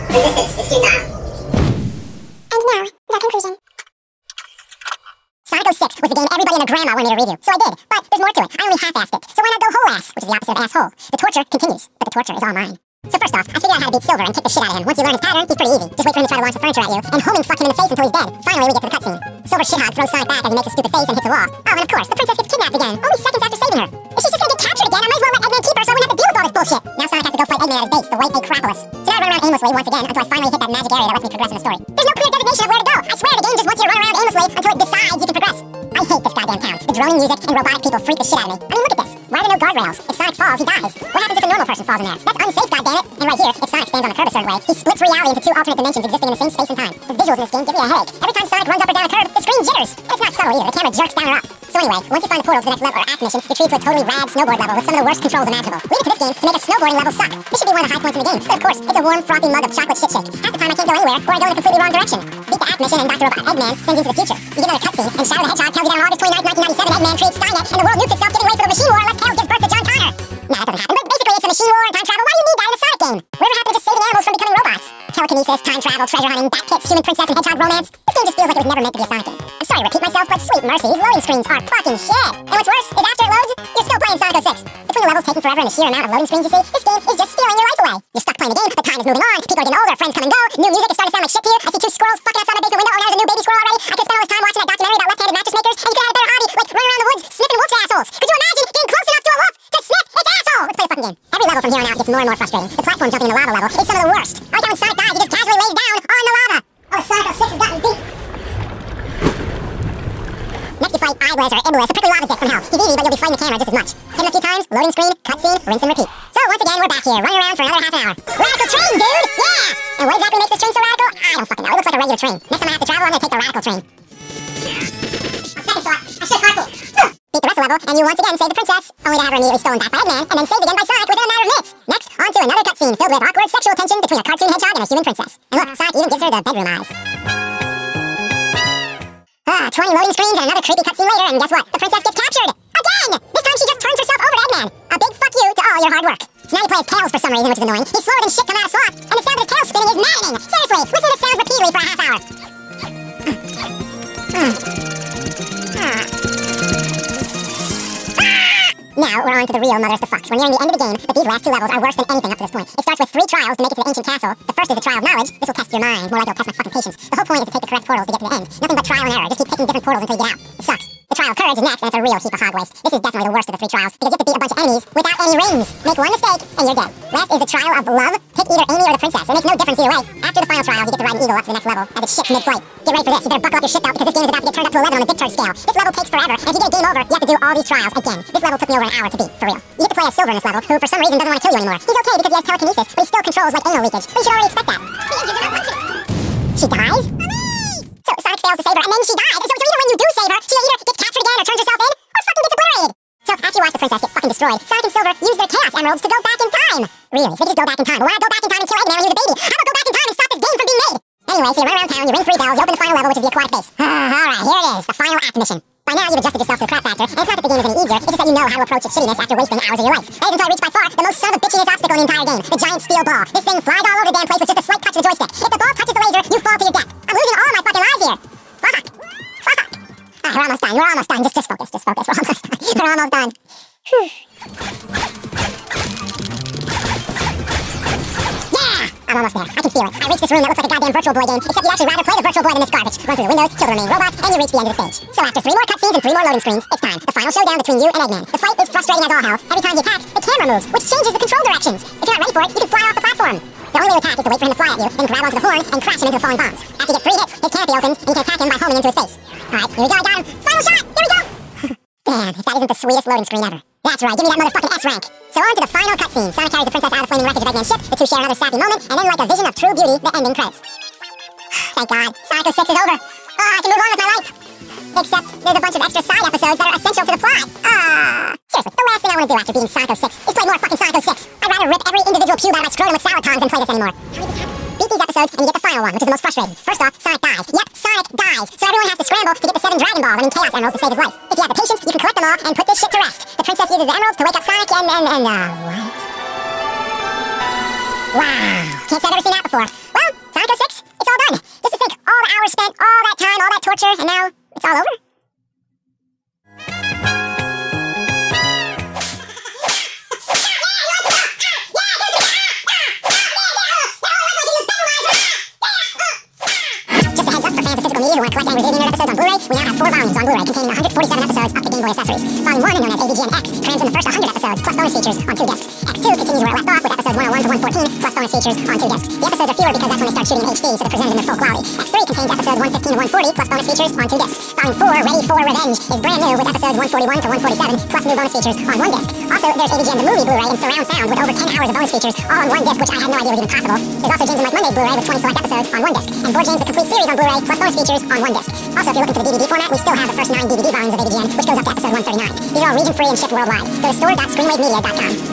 Resistance is futile. And now, the conclusion. Sonic 06 was the game everybody and their grandma wanted me to review, so I did. But there's more to it. I only half-assed it. So why not go whole-ass, which is the opposite of asshole? The torture continues, but the torture is all mine. So first off, I figured out how to beat Silver and kick the shit out of him. Once you learn his pattern, he's pretty easy. Just wait for him to try to launch the furniture at you, and homing fuck him in the face until he's dead. Finally, we get to the cutscene. Silver shithog throws Sonic back as he makes a stupid face and hits a wall. Oh, and of course, the princess gets kidnapped again, only seconds after saving her. If she's just gonna get captured again, I might as well let Eggman keep her so I wouldn't have to deal with all this bullshit. Now Sonic has to go fight Eggman at his base, the White Acropolis. So now I run around aimlessly once again until I finally hit that magic area that lets me progress in the story. There's no clear designation of where to go. I swear the game just wants you to run around aimlessly until it decides you can progress. I hate this goddamn town. The droning music and robotic people freak the shit out of me. I mean, look at this. Why are there no guardrails? If Sonic falls, he dies. What happens if a normal person falls in there? That's unsafe, goddammit. And right here, if Sonic stands on the curb a certain way, he splits reality into two alternate dimensions existing in the same space and time. The visuals in this game give me a headache. Every time Sonic runs up or down a curb, the screen jitters. And it's not subtle either. The camera jerks down or up. So anyway, once you find the portal to the next level or act mission, you're treated to a totally rad snowboard level with some of the worst controls imaginable. Leave it to this game to make a snowboarding level suck. This should be one of the high points in the game. But of course, it's a warm, frothy mug of chocolate shit shake. Half the time I can't go anywhere, or I go in a completely wrong direction. Beat the act mission and Dr. Robot Eggman sends you to the future. You get another cutscene, and Shadow the Hedgehog tells you that on August 29th, 1997, Eggman creates Skynet, and the world nukes itself, giving way for the machine war unless Tails gives birth to John Connor. Nah, that doesn't happen, but basically it's a machine war and time travel. Why do you need that in a Sonic game? Whatever happened to just saving animals from becoming robots? Telekinesis, time travel, treasure hunting, bat kits, human princess and hedgehog romance. This game just feels like it was never meant to be a Sonic game. I'm sorry to repeat myself, but sweet mercy, these loading screens are fucking shit. And what's worse is after it loads, you're still playing Sonic 06. Between the levels taking forever and the sheer amount of loading screens you see, this game is just stealing your life away. You're stuck playing the game, but time is moving on, people are getting older, friends come and go, new music is starting to sound like shit to you. I see two squirrels fucking outside my basement window, and there's a new baby squirrel already. I could spend all this time watching that documentary about left-handed mattress makers, and you could have a better hobby, like running around the woods sniffing wolf's assholes. Could you imagine getting close enough to a wolf to sniff its asshole? Let's play the fucking game. Every level from here on out gets more and more frustrating. The platform jumping in the lava level is some of the worst. I like how when Sonic dies, he just casually lays down on the lava. Oh, Sonic 06 has gotten beat. Next you fight Iblis or Iblis, a prickly lava dick from hell. He's easy, but you'll be fighting the camera just as much. Hit him a few times, loading screen, cutscene, rinse and repeat. So once again, we're back here, running around for another half an hour. Radical train, dude! Yeah! And what exactly makes this train so radical? I don't fucking know. It looks like a regular train. Next time I have to travel, I'm gonna take the radical train. On second thought, I should carpool. Beat the rest of the level, and you once again save the princess, only to have her immediately stolen back by Eggman, and then saved again by Sonic within a matter of minutes. Next, on to another cutscene filled with awkward sexual tension between a cartoon hedgehog and a human princess. And look, Sonic even gives her the bedroom eyes. 20 loading screens and another creepy cutscene later, and guess what? The princess gets captured! Again! This time she just turns herself over to Eggman! A big fuck you to all your hard work. So now you play as Tails for some reason, which is annoying. He's slower than shit coming out of slop, and the sound of his tail spinning is maddening! Seriously, listen to the sound repeatedly for a half hour. Now, we're on to the real mothers to fucks. We're nearing the end of the game, but these last two levels are worse than anything up to this point. It starts with 3 trials to make it to the ancient castle. The first is the trial of knowledge. This will test your mind. More like it'll test my fucking patience. The whole point is to take the correct portals to get to the end. Nothing but trial and error. Just keep picking different portals until you get out. It sucks. The trial of courage is next, and it's a real heap of hog waste. This is definitely the worst of the 3 trials, because you have to beat a bunch of enemies without any rings. Make one mistake, and you're dead. Last is the trial of love. Pick either Amy or the princess. It makes no difference either way. After the final trial, you get to ride an eagle up to the next level as it shits mid-flight. Get ready for this. You better buckle up your shit belt, because this game is about to get turned up to 11 on the dick turd scale. This level takes forever, and if you get a game over, you have to do all these trials again. This level took me over an hour to beat, for real. You get to play as Silver in this level, who for some reason doesn't want to kill you anymore. He's okay because he has telekinesis, but he still controls like anal leakage. But you should already expect that. She dies? So Sonic fails to save her, and then she dies. So either when you do save her, she either gets captured again or turns herself in, or fucking gets obliterated. So after you watch the princess get fucking destroyed, Sonic and Silver use their Chaos Emeralds to go back in time. Really? So they just go back in time. But why not go back in time and kill Eggman when he was a baby? How about go back in time and stop this game from being made? Anyway, so you run around town, you ring 3 bells, you open the final level, which is the aquatic base. Alright, here it is, the final act mission. By now, you've adjusted yourself to the crap factor, and it's not that the game is any easier, it's just that you know how to approach its shittiness after wasting hours of your life. That is until I reach by far the most son of a bitchiness obstacle in the entire game, the giant steel ball. This thing flies all over the damn place with just a slight touch of the joystick. If the ball touches the laser, you fall to your death. I'm losing all my fucking lives here. Fuck. Alright, we're almost done, we're almost done. Just focus, we're almost done. We're almost done. Whew. I'm almost there. I can feel it. I reached this room that looks like a goddamn Virtual Boy game, except you'd actually rather play the Virtual Boy than this garbage. Run through the windows, kill the remaining robots, and you reach the end of the stage. So after 3 more cutscenes and 3 more loading screens, it's time. The final showdown between you and Eggman. The fight is frustrating as all hell. Every time he attacks, the camera moves, which changes the control directions. If you're not ready for it, you can fly off the platform. The only way to attack is to wait for him to fly at you, then grab onto the horn and crash him into the falling bombs. After you get 3 hits, his canopy opens, and you can attack him by homing into his face. Alright, here we go, I got him. Final shot! Here we go! Damn, if that isn't the sweetest loading screen ever. That's right, give me that motherfucking S rank. So on to the final cutscene. Sonic carries the princess out of the flaming wreckage of Eggman's ship. The two share another sappy moment, and then like a vision of true beauty, the ending credits. Thank God, Sonic 06 is over. I can move on with my life. Except there's a bunch of extra side episodes that are essential to the plot. Seriously, the last thing I want to do after beating Sonic 06 is play more fucking Sonic 06. I'd rather rip every individual cube out of my scrotum with salad tongs than play this anymore. How did this happen? Beat these episodes and you get the final one, which is the most frustrating. First off, Sonic dies. Yep, Sonic dies. So everyone has to scramble to get the 7 Dragon Balls, Chaos Emeralds, to save his life. If you have the patience, you can collect them all and put this shit to rest. The princess uses the emeralds to wake up Sonic and what? Wow. Can't say I've ever seen that before. Well, Psycho 6, it's all done. Just to think, all the hours spent, all that time, all that torture, and now it's all over? Just a heads up for fans of physical media who want to collect Angry Video Nerd episodes on Blu-ray, we now have 4 volumes on Blu-ray containing 147 episodes up to Game Boy accessories. Volume 1, known as AVGN X, crams in the first 100 episodes, plus bonus features on 2 discs. X2 continues where it left off with episodes 101 to 114, plus bonus features on 2 discs. The episodes are fewer because that's when they start shooting in HD, so they're presented in their full quality. X3 contains episodes 115 to 140, plus bonus features on 2 discs. Volume 4, Ready for Revenge, is brand new with episodes 141 to 147, plus new bonus features on 1 disc. Also, there's AVGN the Movie Blu-ray in surround sound with over 10 hours of bonus features, all on 1 disc, which I had no idea was even possible. There's also James and Mike Monday Blu-ray with 20 select episodes on 1 disc, and Board James the Complete Series on Blu-ray, plus bonus features on 1 disc. Also, if you're looking for the DVD format, we still have the first 9 DVD volumes of AVGN, which goes up to episode 139. These are all region-free and shipped worldwide. Go to store.screenwavemedia.com.